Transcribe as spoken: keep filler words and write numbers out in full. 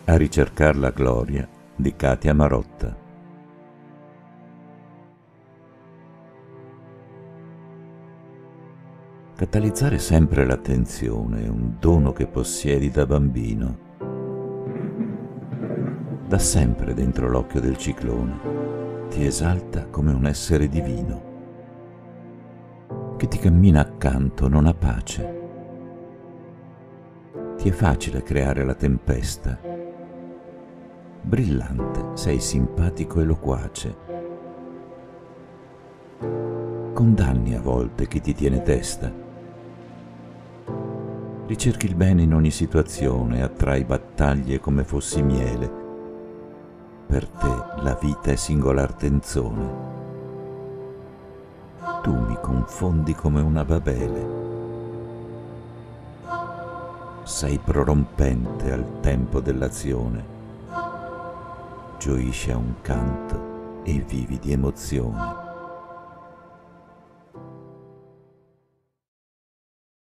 A ricercar la gloria di Katia Marotta. Catalizzare sempre l'attenzione è un dono che possiedi da bambino. Da sempre dentro l'occhio del ciclone, ti esalta come un essere divino. Chi ti cammina accanto non ha pace. Ti è facile creare la tempesta. Brillante, sei simpatico e loquace. Condanni a volte chi ti tiene testa. Ricerchi il bene in ogni situazione, attrai battaglie come fossi miele. Per te la vita è singolar tenzone. Tu mi confondi come una Babele. Sei prorompente al tempo dell'azione. Gioisci a un canto e vivi di emozione.